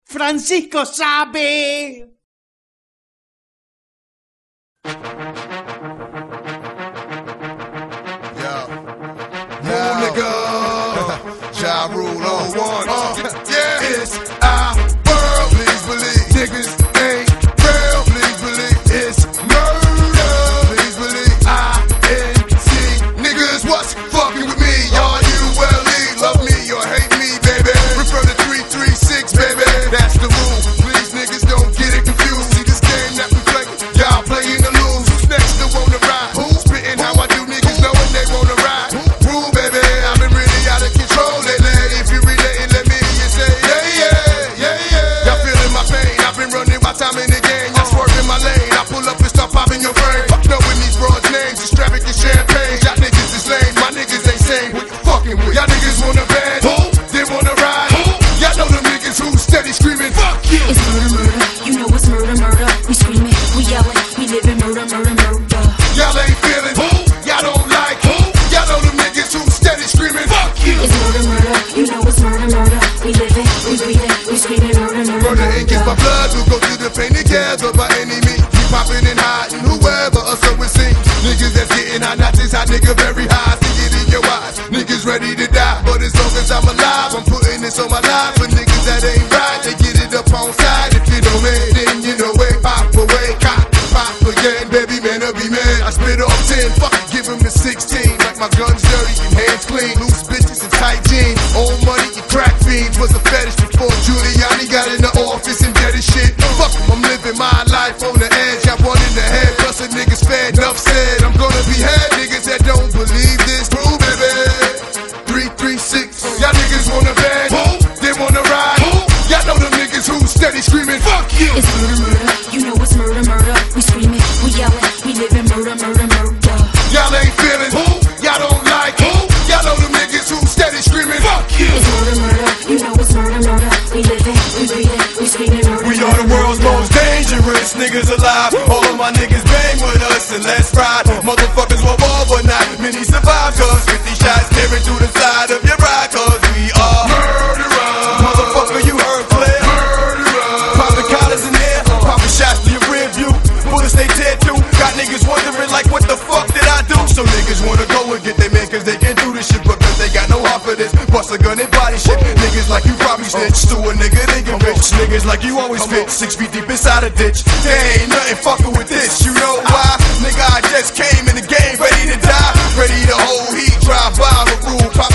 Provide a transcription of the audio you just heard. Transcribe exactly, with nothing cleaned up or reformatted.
Francisco sabe. Move, nigga. Ja Rule on one. Uh, yeah, it's our world. Please believe niggas ain't real. Please believe it's murder. Please believe I N C. Niggas, what's fucking with me? Y'all U L E, love me or hate me, baby. Refer to three three six, baby. That's the rule. Please, niggas, don't get it confused. See this game that we play, y'all playing to lose. Who's next to wanna ride? Who's spitting how I do, niggas knowing they wanna ride? Rule, baby. I've been really out of control lately. If you relating, let me hear you say, yeah, yeah, yeah, yeah. Y'all feeling my pain? I've been running my time in the game. Y'all swerving my lane. I pull up and start popping your brain. Knowing these broads' names, extravagant champagne. Y'all niggas is lame. My niggas ain't sane. What you fucking with? Y'all niggas wanna band? Who? They wanna ride? Who? Y'all know them niggas who steady screaming, fuck you. It's murder, murder. You know it's murder, murder. We screaming, we yelling, we living murder, murder, murder. Y'all ain't feeling? Who? Y'all don't like? Who? Y'all know them niggas who steady screaming, fuck you. It's murder, murder. You know it's murder, murder. We living, we breathing, we screaming murder, murder, Murder murder. ink is my blood, we'll go through the pain together by any means. We popping and hiding, whoever or so it seems. Niggas that's getting hot, not this hot nigga very high. See it in your eyes, niggas ready to die. But as long as I'm alive, I'm putting this on my life. For niggas that ain't right, they get it up on side. If you know me, then you know it. Pop away, cop, pop again, baby man, I'll be man. I spit off ten, fuck it, give him the sixteen. Like my guns dirty and hands clean. Loose bitches and tight jeans. Old money and crack fiends was a fetish before Giuliani got in the office and did his shit. Fuck him, I'm living my life on the edge. Got one in the head, plus a niggas fed. Enough said, I'm gonna be had. Niggas that don't believe this, true baby. three three six, y'all niggas wanna band? Who? They wanna ride? Who? Y'all know them niggas who steady screaming, fuck you. It's murder, murder. You know it's murder, murder. We screaming, we yelling, we living murder, murder, murder. Y'all ain't feeling? Who? Y'all don't like? Who? Y'all know them niggas who steady screaming, fuck you. It's murder, murder. You know it's murder, murder. We living, we breathing, we screaming murder, We are the world's most dangerous niggas alive. All of my niggas bang with us and let's ride. Motherfuckers will war but not many survive. Cause fifty shots tearing through the side of your ride. Cause we are murderers. Motherfucker, you heard clear. Murderers. Popping collars in there, popping shots to your rear view. Bullets they tear too. Got niggas wondering like what the fuck did I do? So niggas wanna go and get their man cause they can do this shit. But cause they got no heart for this. Bust a gun and body shit. Niggas like you probably snitch to a nigga they get rich. Niggas like you always fit six feet deep inside a ditch. There ain't nothing fucking with this. You know why? Nigga, I just came in the game ready to die. Ready to hold heat, drive by the rule.